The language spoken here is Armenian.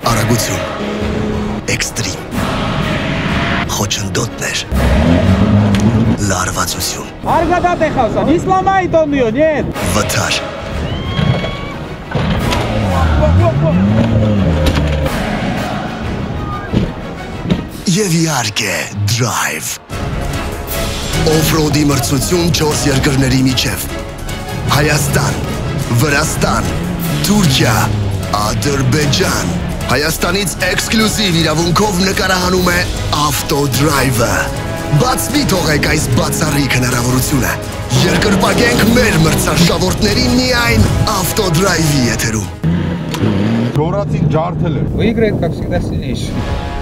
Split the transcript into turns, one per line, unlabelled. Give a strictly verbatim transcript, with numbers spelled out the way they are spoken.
Արագություն, էքստրիմ, խոչընդոտներ, լարվածություն,
Արգադատ է խասան, իսլամայի տոննիո, նետ,
վթար, և իհարկե դրայվ, օֆրոդի մրցություն չորս երկրների միջև, Հայաստան, Վրաստան, Թուրքիա, Ադրբեջան, Հայաստանից էքսկլյուզիվ իրավունքով նկարահանում է ավտոդրայվը, բացվի թողեք այս բացառիկ հնարավորությունը, երկրպագենք մեր մրցարշավորդներին միայն ավտոդրայվի եթերում.
Գորացին ջարդել է.
Выиграет, как всегда, сильнейший.